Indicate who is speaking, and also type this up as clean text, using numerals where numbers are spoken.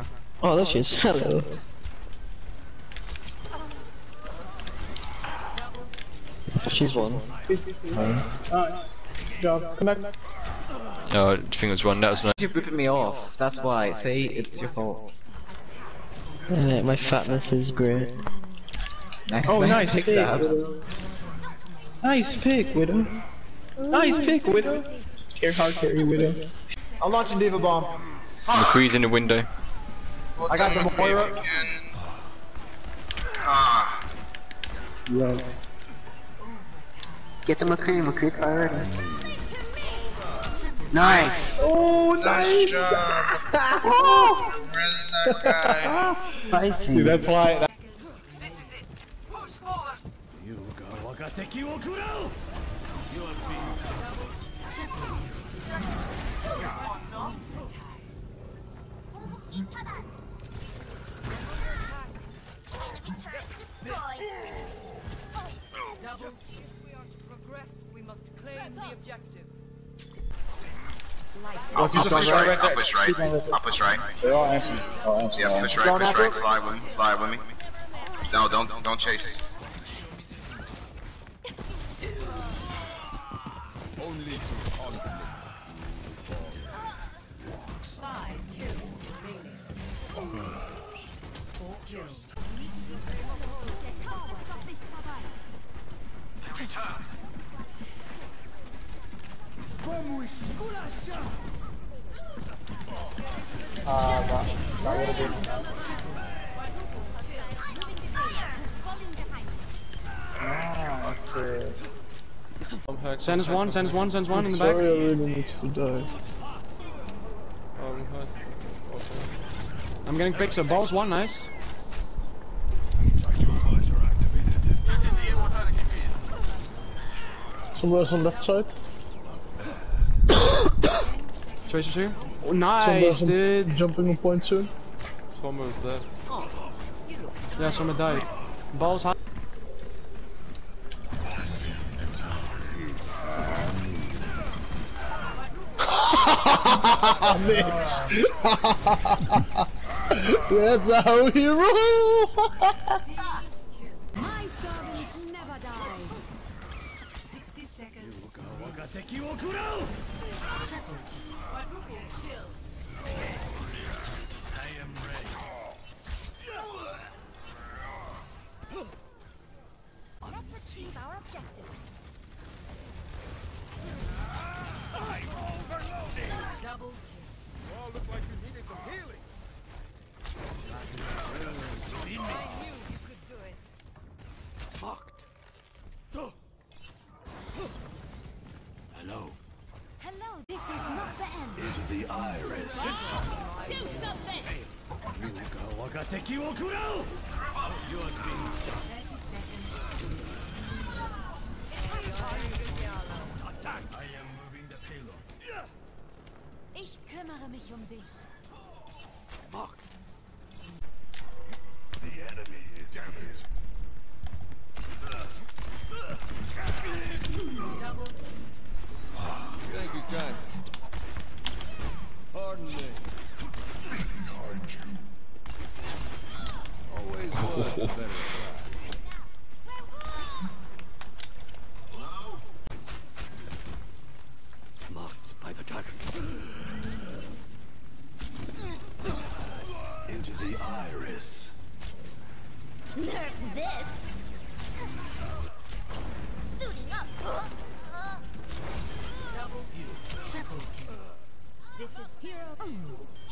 Speaker 1: Oh, there she is. Hello. She's one.
Speaker 2: Nice. Job. Come back.
Speaker 3: Oh, I think it was one. That was nice.
Speaker 4: You're ripping me off. That's why. See, it's your fault.
Speaker 1: My fatness is great.
Speaker 4: Nice,
Speaker 2: Oh, nice
Speaker 4: pick
Speaker 2: pick.
Speaker 4: tabs.
Speaker 2: Nice pick, Widow. Nice pick, Widow. Hard carry, Widow.
Speaker 5: I'm launching Diva Bomb.
Speaker 3: McCree's in the window.
Speaker 5: I got the Moira.
Speaker 2: Yes.
Speaker 4: Get the McCree priority. Nice!
Speaker 2: Oh, nice!
Speaker 6: Really that guy.
Speaker 4: Spicy.
Speaker 2: Dude, that's why.
Speaker 6: I'll push right.
Speaker 5: They're all answering.
Speaker 6: Yeah, push right, slide with me. No, don't chase.
Speaker 5: That would have been.
Speaker 2: Send us one in the back.
Speaker 5: Sorry, I really needs to die.
Speaker 2: I'm getting picks up. Balls one, nice.
Speaker 5: Somewhere else on left side.
Speaker 2: Tracer's here. Oh, nice, dude.
Speaker 5: Jumping on point soon.
Speaker 7: Someone's dead.
Speaker 2: Yeah, someone died. Balls high.
Speaker 5: That's how we roll!
Speaker 8: My servants never die. 60 seconds. Let's achieve our objectives.
Speaker 6: I'm overloading.
Speaker 8: Double
Speaker 6: Oh, look like you needed some healing.
Speaker 8: I knew you could do it.
Speaker 6: Fucked. Hello.
Speaker 8: Hello, this is not the end.
Speaker 6: Into the iris.
Speaker 8: Do something!
Speaker 6: 敵を食らう You are being
Speaker 8: 30 seconds.
Speaker 6: attacked. I am moving the payload.
Speaker 8: Ich kümmere mich dich.
Speaker 6: Marked. The enemy is hit.
Speaker 7: Thank you, guys. Pardon me.
Speaker 6: Behind you.
Speaker 7: Always was a better try.
Speaker 6: Marked by the dragon. Into the iris.
Speaker 8: Nerf this! Suiting up! Double, triple kill. This is hero.